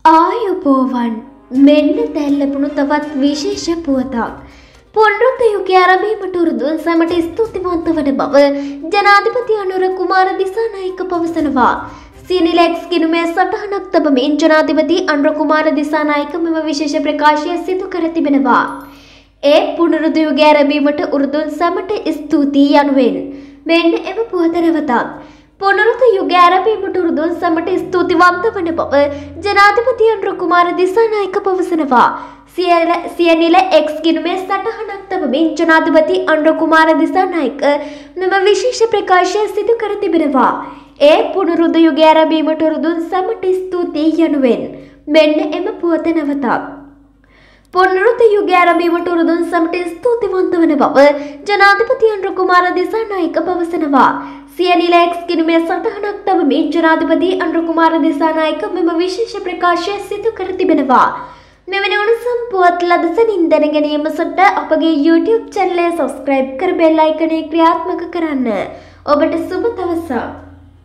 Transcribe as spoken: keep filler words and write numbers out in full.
ආයුබෝවන් මෙන්න දැල්ලපුණු තවත් විශේෂ පුවතක්. පොන්රුත් යුගයේ ආරම්භයේට උරුදුන් සැමට ස්තුතිවන්ත වන බව ජනාධිපති අනුර කුමාර දිසානායක පවසනවා. සීනිල එක්ස් ගිණුමේ සටහනක් තබමින් ජනාධිපති අනුර කුමාර දිසානායක මෙම විශේෂ ප්‍රකාශය සිදු කර තිබෙනවා. ඒ පුනරුදු යුගයේ ආරම්භයේට උරුදුන් සැමට ස්තුතියි යනුවෙන් මෙන්න එම පුවත නැවතත් පොනරුත යුගයේ ආරම්භයේට උරුදුන් සැමට ස්තුතිවන්ත වන බව ජනාධිපති අනුර කුමාර දිසානායක පවසනවා. සියනිල එක්ස් ගිණුමේ සටහනක් තබමින් ජනාධිපති අනුර කුමාර දිසානායක මෙම විශේෂ ප්‍රකාශය සිදු කර තිබෙනවා. ඒ පුනරුදු යුගයේ ආරම්භයේට උරුදුන් සැමට ස්තුතියි යනුවෙන් මෙන්න එම පුවත නැවතත් පොනරුත යුගයේ ආරම්භයේට උරුදුන් සැමට ස්තුතිවන්ත වන බව ජනාධිපති අනුර කුමාර දිසානායක පවසනවා. සියනිල එක්ස් ගිණුමේ සටහනක් තබමින් ජනාධිපති අනුර කුමාර දිසානායක මෙම විශේෂ ප්‍රකාශය සිදු කර තිබෙනවා. මෙවැනි උණුසුම් පුවත් ලදසනින් දැන ගැනීම සට අපගේ YouTube channel එක subscribe කර bell icon එක ක්‍රියාත්මක කරන්න. ඔබට සුබ දවසක්.